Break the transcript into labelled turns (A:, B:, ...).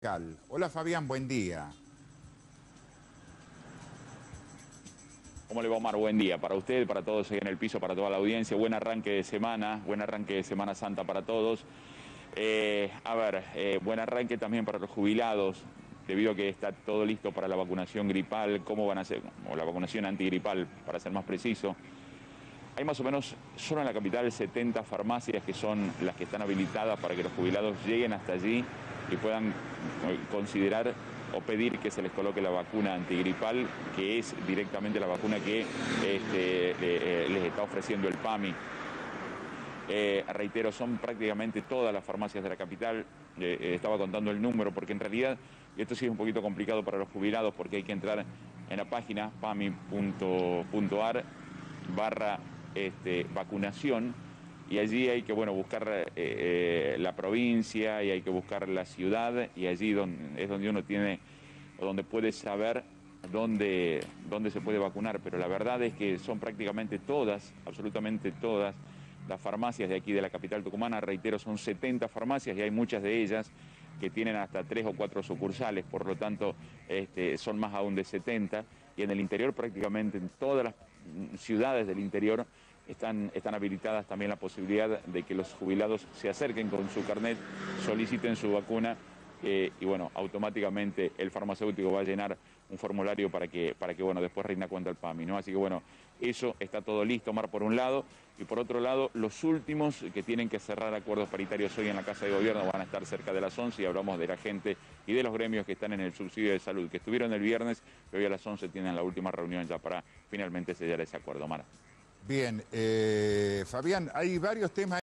A: Hola Fabián, buen día.
B: ¿Cómo le va, Omar? Buen día para usted, para todos ahí en el piso, para toda la audiencia. Buen arranque de semana, buen arranque de Semana Santa para todos. Buen arranque también para los jubilados, debido a que está todo listo para la vacunación gripal. ¿Cómo van a hacer? O la vacunación antigripal, para ser más preciso. Hay más o menos, solo en la capital, 70 farmacias que son las que están habilitadas para que los jubilados lleguen hasta allí y puedan considerar o pedir que se les coloque la vacuna antigripal, que es directamente la vacuna que les está ofreciendo el PAMI. Reitero, son prácticamente todas las farmacias de la capital. Estaba contando el número porque en realidad, y esto sí es un poquito complicado para los jubilados porque hay que entrar en la página pami.ar vacunación, y allí hay que buscar la provincia y hay que buscar la ciudad, y allí es donde uno tiene o donde puede saber dónde se puede vacunar. Pero la verdad es que son prácticamente todas, absolutamente todas las farmacias de aquí de la capital tucumana. Reitero, son 70 farmacias y hay muchas de ellas que tienen hasta 3 o 4 sucursales, por lo tanto son más aún de 70, y en el interior prácticamente en todas las ciudades del interior están habilitadas también la posibilidad de que los jubilados se acerquen con su carnet, soliciten su vacuna, y automáticamente el farmacéutico va a llenar un formulario para que después rinda cuenta el PAMI, ¿no? Así que eso está todo listo, Omar, por un lado, y por otro lado, los últimos que tienen que cerrar acuerdos paritarios hoy en la Casa de Gobierno van a estar cerca de las 11, y hablamos de la gente y de los gremios que están en el subsidio de salud, que estuvieron el viernes, que hoy a las 11 tienen la última reunión ya para finalmente sellar ese acuerdo, Omar.
A: Bien, Fabián, hay varios temas.